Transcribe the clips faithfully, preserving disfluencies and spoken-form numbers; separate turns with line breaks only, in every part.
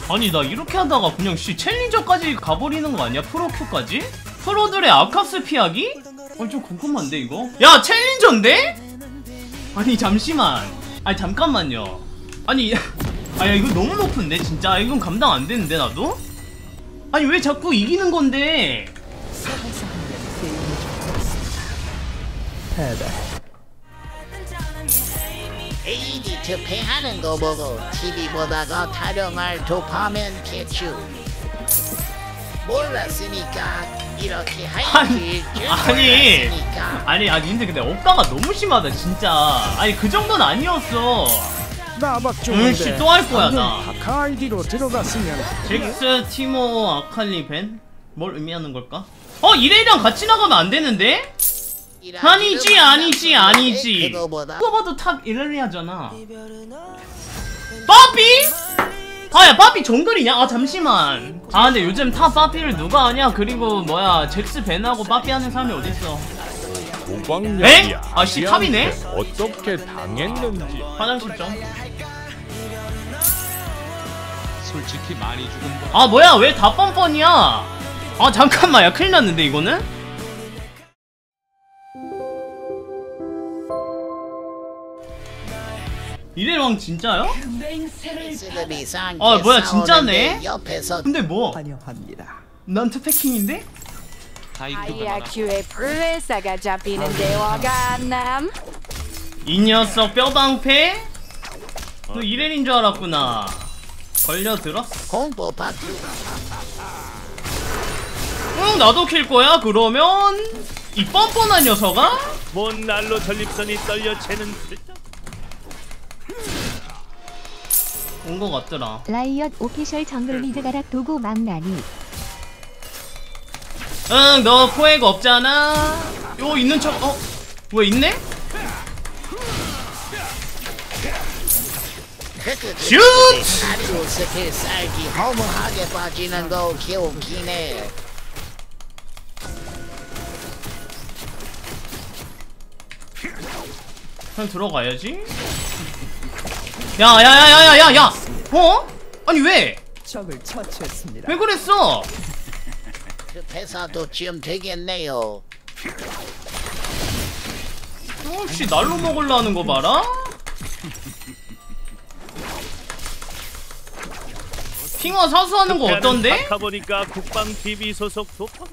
아니 나 이렇게 하다가 그냥 씨 챌린저까지 가버리는 거 아니야? 프로큐까지? 프로들의 아카스 피하기? 어 좀 궁금한데 이거? 야 챌린저인데? 아니 잠시만 아니 잠깐만요 아니 아야 이거 너무 높은데 진짜 이건 감당 안 되는데 나도? 아니 왜 자꾸 이기는 건데?
에이디 투표하는 거 보고 티비 보다가 타령할 도파면 개추 몰랐으니까 이렇게 할지
아니 아니 아니 근데 근데 억가가 너무 심하다 진짜 아니 그 정도는 아니었어 응씨 또 할 거야 나 잭스 티모 아칼리 벤? 뭘 의미하는 걸까? 어 이레이랑 같이 나가면 안 되는데? 아니지 아니지 아니지 그거 봐도 탑 이렐리아잖아 빠삐? 아야 빠삐 정글이냐? 아 잠시만 아 근데 요즘 탑 빠삐를 누가 하냐? 그리고 뭐야 잭스 벤하고 빠삐 하는 사람이 어딨어 에? 아씨 탑이네?
어떻게 당했는지
화장실 좀
솔직히 많이 죽은 거
아 뭐야 왜 다 뻔뻔이야 아 잠깐만 야 큰일났는데 이거는? 이래왕 진짜요? 아 뭐야 진짜네? 근데 뭐? 난 투패킹인데?
아이아큐의 프레사가 잡히는데 화가 남.
이 녀석 뼈방패? 너 이래인 줄 알았구나. 걸려들었어?
공포 파트.
응 나도 킬 거야 그러면 이 뻔뻔한 녀석아?
뭔 날로 전립선이 떨려 채는
온 거 같더라.
라이엇 오피셜 정글 미드 가락 도구 망나니.
응 너 포획 없잖아. 요 있는 척 어? 왜 있네? 슛!
하루 스킬 쌀기 허무하게 빠지는 거 개웃기네.
그냥 들어가야지. 야야야야야야야! 어? 아니 왜?
적을 처치했습니다.
왜 그랬어?
그 회사도 지금 되겠네요.
혹시 날로 먹으려는 거 봐라? 핑화 사수하는 거 어떤데?
보니까 국방 티비 소속 도파가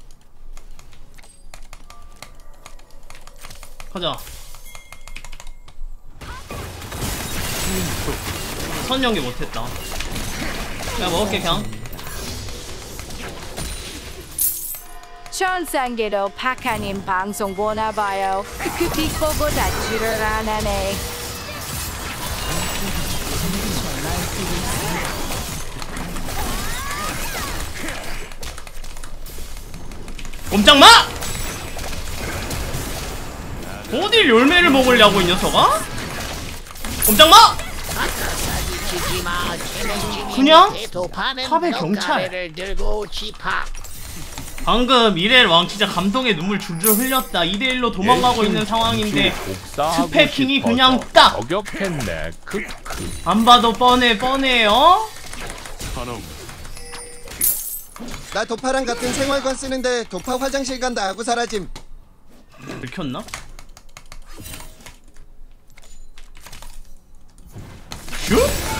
가자. 선 연기 못했다. 야 먹을게 그냥.
천상계도 파카님 방송 보나봐요. 크크픽 보고 닫지를 안 하네.
꼼짝마! 어딜 열매를 먹으려고 이 녀석아? 꼼짝마! 그냥 탑의 경찰. 방금 이렐 왕 진짜 감동의 눈물 줄줄 흘렸다. 이 대 일로 도망가고 있는 상황인데 스패킹이 그냥 딱!
저격했네. 크크.
안 봐도 뻔해 뻔해 어?
나 도파랑 같은 생활관 쓰는데 도파 화장실 간다 하고 사라짐.
들켰나? 슈?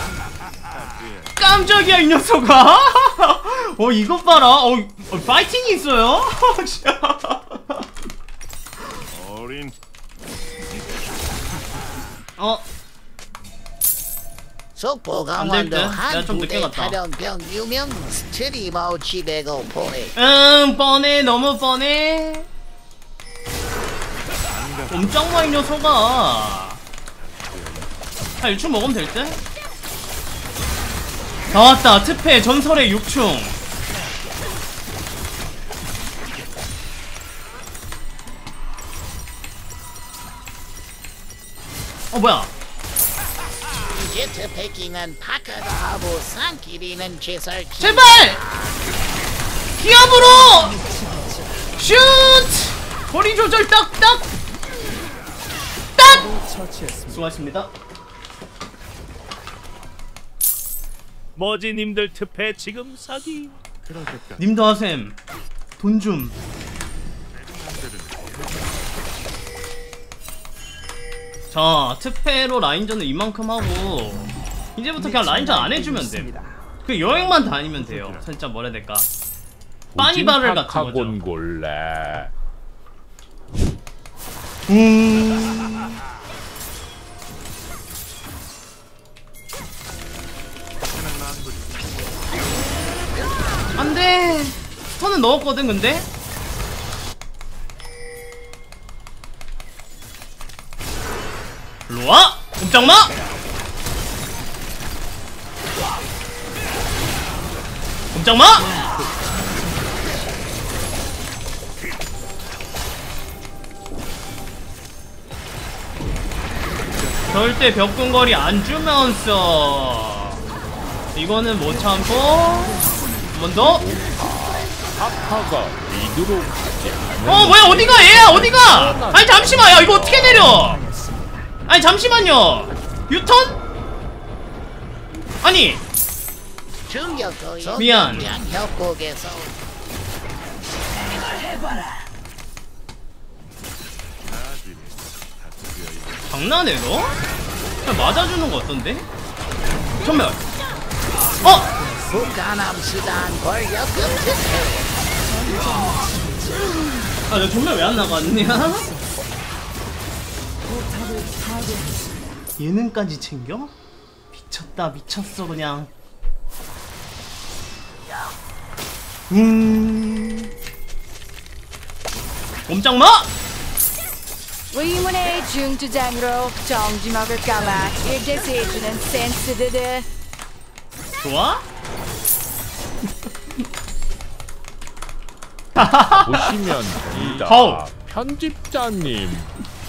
깜짝이야 이 녀석아. 어 이것 봐라. 어, 어 파이팅이 있어요.
어린.
어
속보 강원도 한 부대 탈영병 유명 스트리머 집에고 보내.
응 뻔해 너무 뻔해. 꼼짝마 이 녀석아. 한 일 충 먹으면 될 듯? 나왔다 특패 전설의 육충. 어 뭐야
제트 패킹은 파카도 하고 산끼리는 제설.
제발! 기압으로! 슛! 거리 조절 딱딱! 딱! 수고하셨습니다.
머지님들 특패 지금 사기.
님도 하셈. 돈 좀. 자, 특패로 라인전을 이만큼 하고 이제부터 그냥 라인전 안 해주면 돼. 그 여행만 다니면 돼요. 살짝 뭐라 해야 될까? 빠니바를 같은 거죠.
골래.
음. 안돼. 스턴은 넣었거든 근데. 일로와! 꼼짝마! 꼼짝마! 절대 벽근거리 안 주면서 이거는 못 참고 한 번 더.
아파가 미드로
어 뭐야 어디가 얘야 어디가? 아니 잠시만 야 이거 어떻게 내려? 아니 잠시만요. 유턴? 아니
충격도
미안.
협곡에서
장난해 너? 그냥 맞아주는 거 어떤데? 전멸. 어?
북한함 수단 권력급 특혜.
아 너 전멸 왜 안 나갔냐? 예능까지 챙겨? 미쳤다 미쳤어 그냥. 음. 꼼짝마!
의문의 중투장으로 정지 먹을까봐 일제세주는 센스드드.
좋아?
보시면 됩니다.
허우.
편집자님.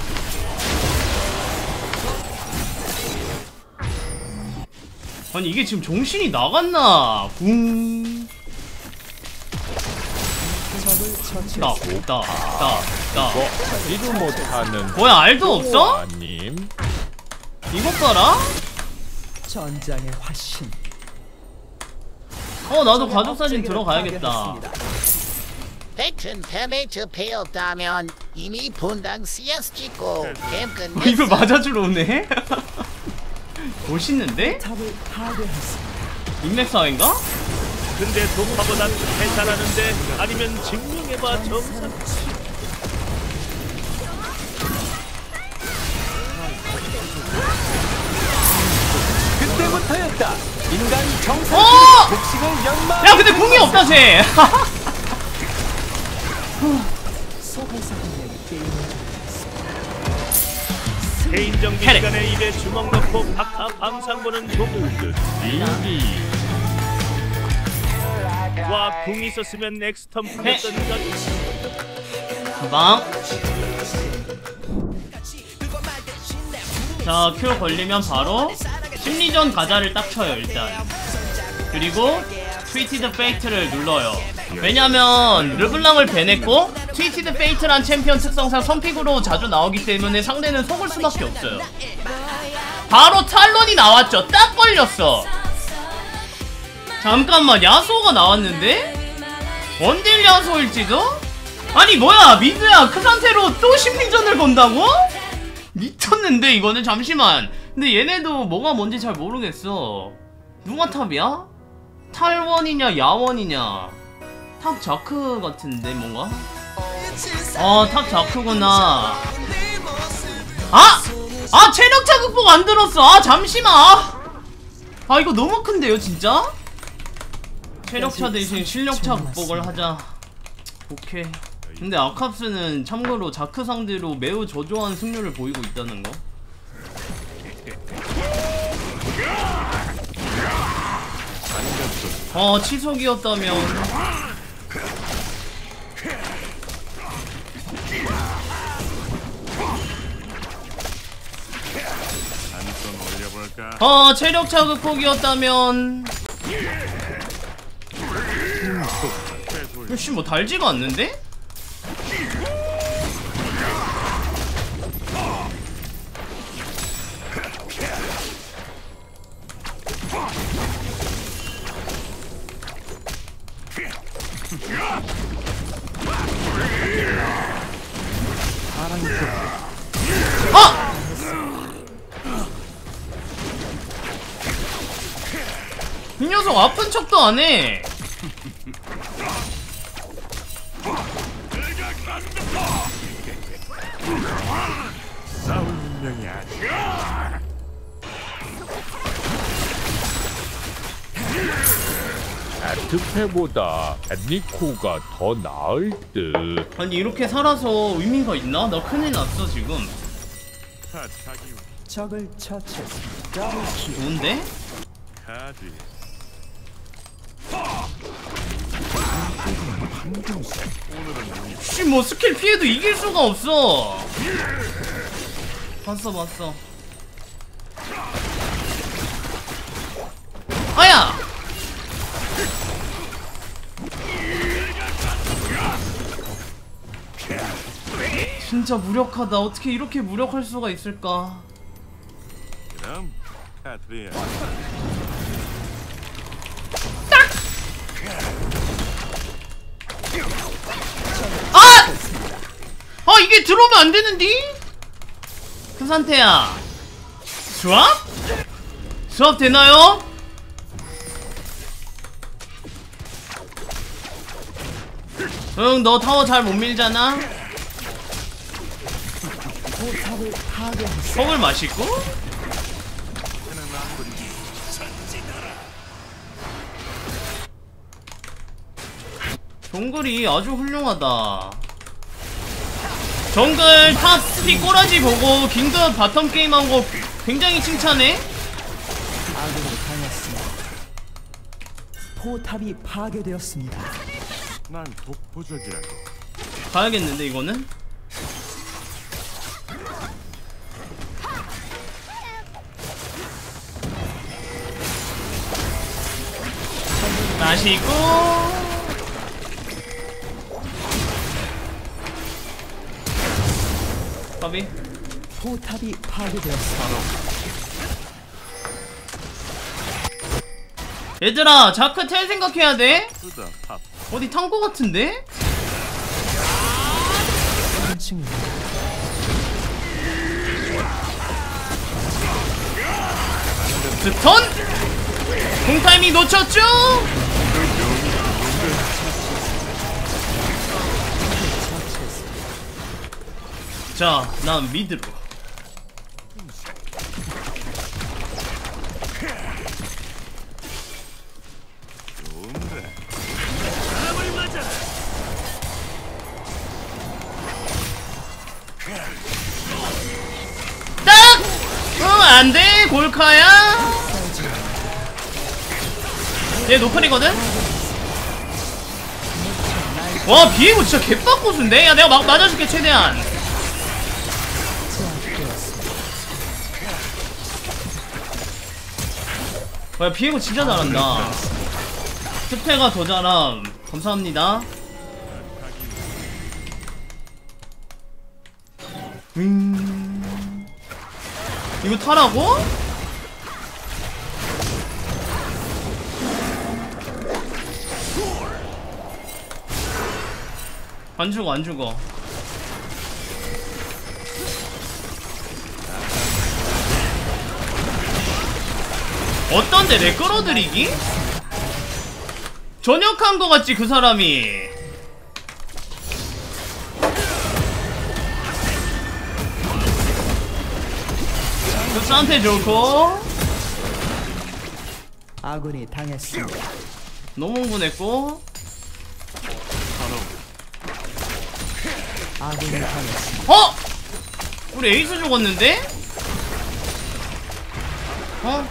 아니 이게 지금 정신이 나갔나? 궁. 나, 나, 나, 나.
이도 못하는
뭐야 알도 없어?
님.
이것 봐라.
전장의 화신.
어 나도 가족사진 들어가야겠다.
백천 페메트 페였다면 이미 분당 씨에스 찍고 게임
어,
끝냈어.
이걸 맞아주러 오네? 멋있는데?
탑을 파괴했습니다.
인맥사인가?
근데 도파보단 특패 잘하는데 아니면 증명해봐 정상.
그때부터였다. 인간 정상
어!
복싱을 연마.
야 근데 궁이 없다 쟤!
개인정비
캐릭.
시간에 입에 주먹 넣고 박하 방상보는 조국들 인기. 와, 궁 있었으면 넥스텀 했던 것.
방. 자, 큐 걸리면 바로 심리전 가자를 딱 쳐요 일단. 그리고 트위티드 페이트를 눌러요. 왜냐면 르블랑을 배냈고 트위티드 페이트란 챔피언 특성상 선픽으로 자주 나오기 때문에 상대는 속을 수밖에 없어요. 바로 탈론이 나왔죠. 딱 걸렸어. 잠깐만 야소가 나왔는데? 원딜 야소일지도? 아니 뭐야 미드야 그 상태로 또 심리전을 건다고? 미쳤는데 이거는. 잠시만 근데 얘네도 뭐가 뭔지 잘 모르겠어. 누가 탑이야? 탈원이냐 야원이냐. 탑 자크 같은데 뭔가? 어 탑 자크구나. 아! 아 체력차 극복 안 들었어. 아 잠시만. 아 이거 너무 큰데요 진짜? 체력차 대신 실력차 극복을 하자. 오케이. 근데 아캅스는 참고로 자크 상대로 매우 저조한 승률을 보이고 있다는 거. 어 치속이었다면 어 체력차 극복이었다면 역시 뭐 달지가 않는데? 아! 이 녀석 아픈 척도 안 해.
싸울 운명이 아니야. 아트페보다 니코가 더 나을 듯.
아니 이렇게 살아서 의미가 있나? 나 큰일 났어 지금.
적을 처치했습니다. 더블킬.
좋은데?
가지.
씨, 뭐 스킬 피해도 이길 수가 없어. 봤어 봤어. 아야! 진짜 무력하다. 어떻게 이렇게 무력할 수가 있을까?
그럼 카트리야.
아! 아 이게 들어오면 안 되는디? 그 상태야. 수압? 수압 되나요? 응, 너 타워 잘 못 밀잖아?
포탑을 파괴했습니다.
컵을 마시고? 정글이 아주 훌륭하다. 정글 탑 스피 꼬라지 보고 긴급 바텀 게임한 거 굉장히 칭찬해?
아군이 당했습니다. 포탑이 파괴되었습니다.
난 독보적이라고.
가야겠는데 이거는? 마시고 까비.
포탑이 파괴되었습니다.
얘들아 자크 텔 생각해야 돼?
쓰다 탑.
어디 탄 거 같은데?
층입니다.
스턴! 공타이밍 놓쳤죠? 자, 난 미드로.
좋은데.
딱! 어, 안 돼, 골카야. 얘 노플이거든? 와, 비에고 진짜 개빡고수인데? 야, 내가 막 맞아줄게, 최대한. 와, 비에고 진짜 잘한다. 스페가 더 잘함. 감사합니다. 음... 이거 타라고? 안 죽어 안 죽어. 어떤데 내 끌어들이기? 전역한 거 같지 그 사람이. 급산태 좋고.
아군이 당했습니다.
너무 흥분했고.
아군이 당했습니다.
어? 우리 에이스 죽었는데? 어?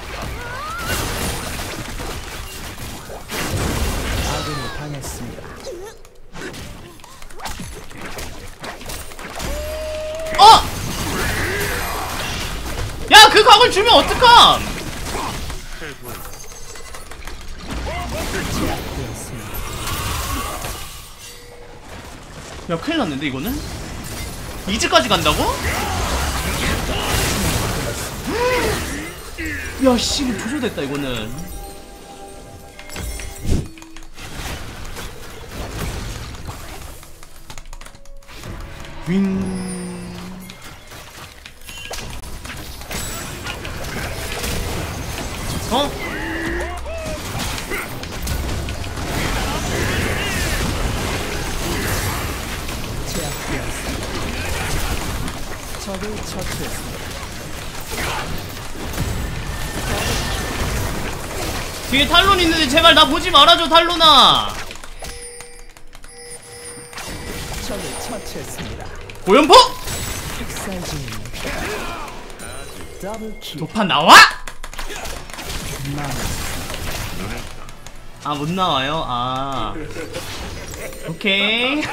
아군이 당했습니다.
어! 야, 그 각을 주면 어떡함? 야, 큰일 났는데 이거는? 이즈까지 간다고? 야, 씨, 이거 조조됐다 이거는. 윙. 어?
제압되었습니다. 적을 처치했습니다.
뒤에 탈론 있는데 제발 나 보지 말아줘 탈론아.
적을 처치했습니다.
고연포!
학살 중입니다. 더블킬.
도판 나와?
만
아 못 나와요? 아 오케이.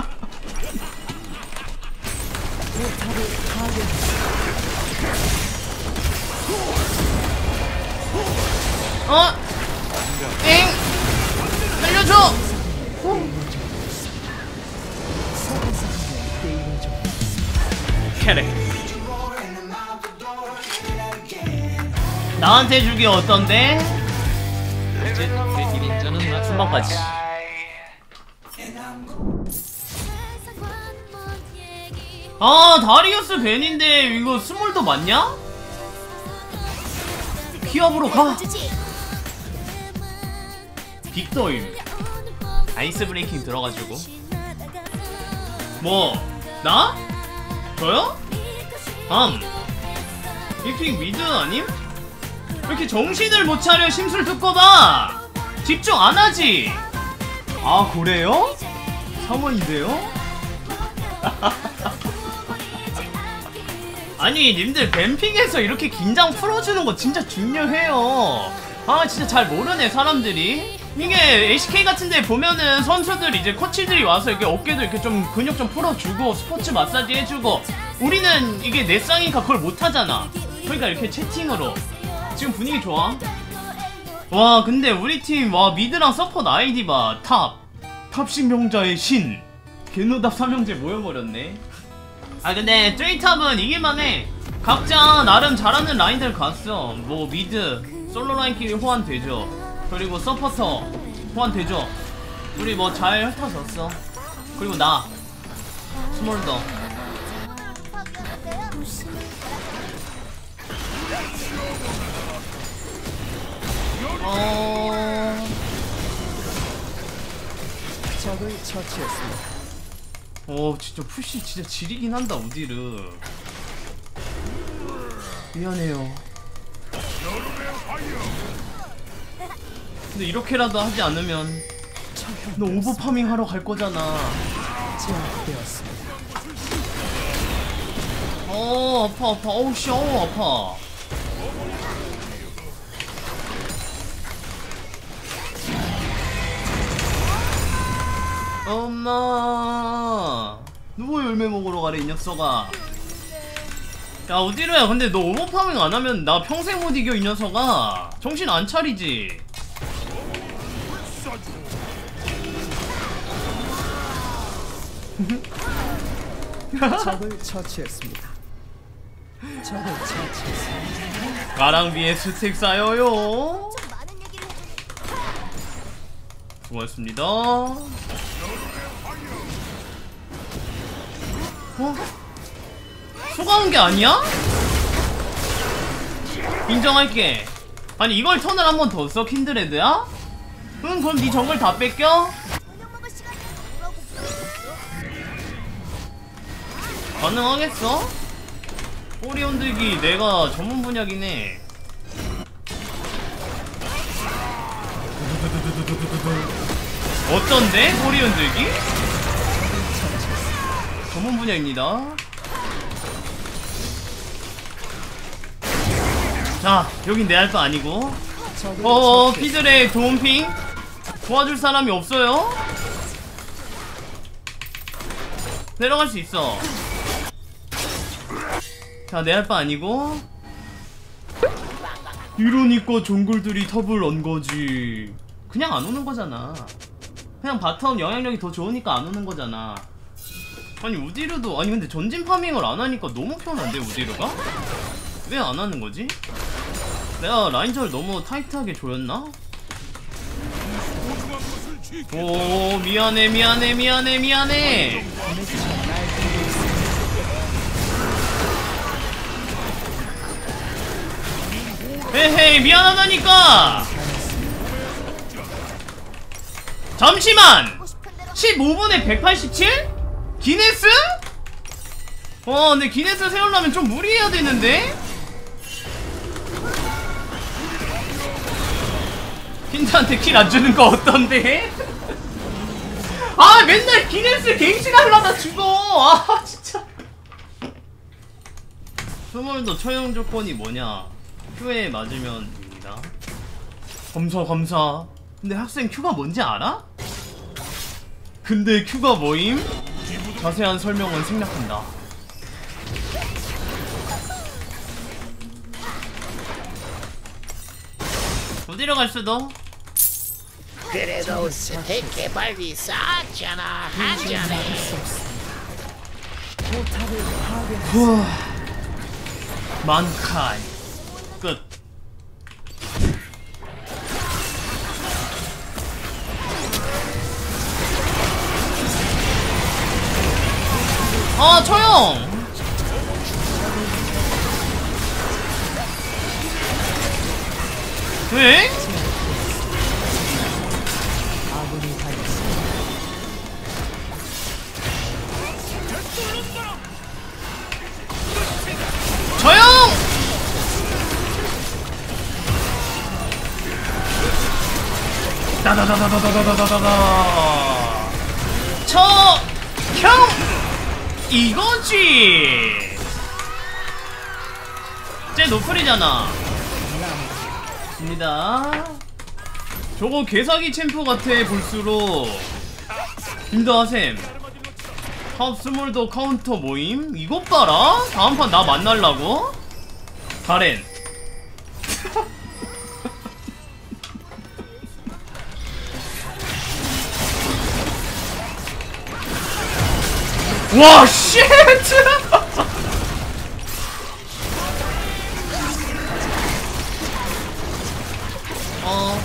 어? 엥! 살려줘! 캐릭 나한테 주기 어떤데?
어쨌든 일 인자는 나
순방까지. 아 다리우스 벤인데 이거 스몰도 맞냐? 키업으로 가. 빅더임 아이스 브레이킹 들어가지고 뭐 나? 저요? 다음 일픽 미드 아님? 왜 이렇게 정신을 못 차려. 심술 듣고 봐. 집중 안 하지. 아 그래요? 삼 원인데요? 아니 님들 뱀핑에서 이렇게 긴장 풀어주는 거 진짜 중요해요. 아 진짜 잘 모르네 사람들이. 이게 에이씨케이 같은데 보면은 선수들 이제 코치들이 와서 이렇게 어깨도 이렇게 좀 근육 좀 풀어주고 스포츠 마사지 해주고, 우리는 이게 내 쌍이니까 그걸 못하잖아. 그러니까 이렇게 채팅으로. 지금 분위기 좋아. 와 근데 우리 팀 와 미드랑 서포트 아이디 봐. 탑 탑신명자의 신 개노답 삼형제 모여버렸네. 아 근데 트레이탑은 이길만해. 각자 나름 잘하는 라인들 갔어. 뭐 미드 솔로 라인끼리 호환 되죠. 그리고 서포터 호환 되죠. 우리 뭐 잘 훑어졌어. 그리고 나 스몰더. 어...
적을 처치했습니다.
어 진짜 푸시 진짜 지리긴 한다 우디르. 미안해요. 근데 이렇게라도 하지 않으면 너 오버파밍 하러 갈 거잖아.
제압되었습니다.
어 아파 아파. 어우 씨 어우 아파. 엄마 누구 열매 먹으러 가래 이 녀석아. 야 어디로야. 근데 너 오버파밍 안 하면 나 평생 못 이겨 이 녀석아. 정신 안 차리지.
적을 처치했습니다. 적을 처치했습니다.
가랑비에 스택 쌓여요. 수고하셨습니다. 어? 속아온 게 아니야? 인정할게. 아니 이걸 턴을 한 번 더 써? 킨드레드야? 응 그럼 네 정글 다 뺏겨? 가능하겠어? 꼬리 흔들기 내가 전문 분야긴 해. 어떤데? 꼬리 흔들기? 전문 분야입니다. 자, 여긴 내 할 거 아니고. 어어, 피들의 도움핑? 도와줄 사람이 없어요? 내려갈 수 있어. 자, 내 할 바 아니고. 이러니까 정글들이 탑을 안 거지. 그냥 안 오는 거잖아. 그냥 바텀 영향력이 더 좋으니까 안 오는 거잖아. 아니 우디르도 아니 근데 전진 파밍을 안 하니까 너무 편한데 우디르가? 왜 안 하는 거지? 내가 라인전을 너무 타이트하게 조였나? 오 미안해 미안해 미안해 미안해. 헤헤이 미안하다니까. 잠시만. 십오 분에 백팔십칠? 기네스? 와 근데 기네스 세우려면 좀 무리해야 되는데? 킨드한테 킬 안 주는 거 어떤데? 아 맨날 기네스 갱신하려다 죽어. 아 진짜. 스몰도 처형 조건이 뭐냐? Q에 맞으면입니다. 감사 감사. 근데 학생 Q가 뭔지 알아? 근데 Q가 뭐임? 자세한 설명은 생략한다. 어디로 갈 수도?
그래도 스테이크 빨리 쌓았잖아 한 잔에.
우와. 만카이 끝. 아 처형. 왜?
아군이 당했습니다.
처형. 다다다다다다다다다다. 처형. 이거지. 쟤 노플이잖아. 입니다. 저거 개사기 챔프 같아 볼수록. 임다하셈 탑 스몰더 카운터 모임? 이것 봐라? 다음판 나 만날라고? 가렌 와 쉣! 어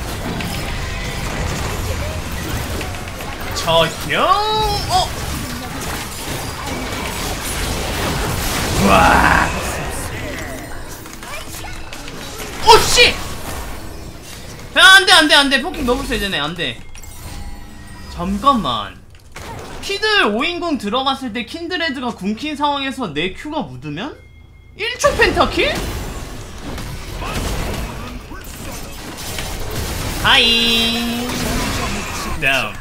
저형 어 와 오씨 야 안돼 안돼 안돼 포킹 너무 세잖아 안돼. 잠깐만 키들 오인궁 들어갔을 때 킨드레드가 궁킨 상황에서 내 Q가 묻으면 일 초 펜타킬? 하이 다운.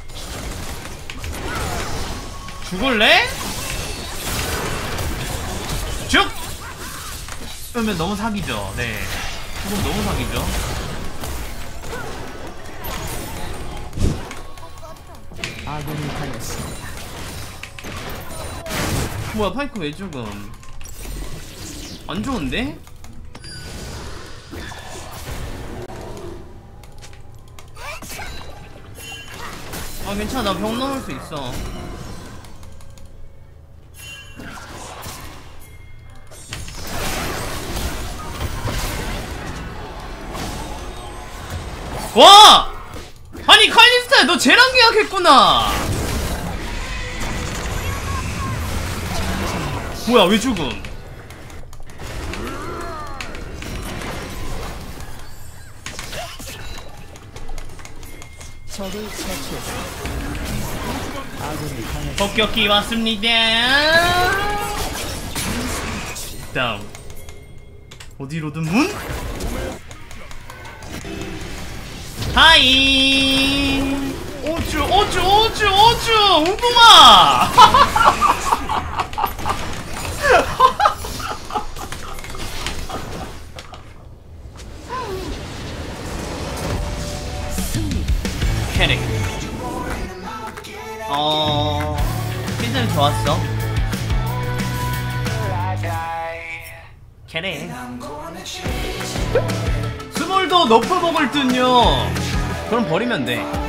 죽을래? 죽! 그러면 너무 사기죠. 네 죽으면 너무 사기죠.
아군이 당했습니다.
뭐야 파이크 왜 죽음? 안 좋은데? 아 괜찮아 나 병 넘을 수 있어. 와! 아니 칼리스타 너 쟤랑 계약했구나. 뭐야 왜 죽음?
적을 처치했습니다. 아군이 당했습니다.
폭격기 왔습니다. 다음 어디로든 문? 하이 오쭈 오쭈 오쭈 오쭈 웅붕아. 캐릭 어... 시즌 좋았어. 캐릭 스몰도 너프복을 뜬요. 그럼 버리면 돼.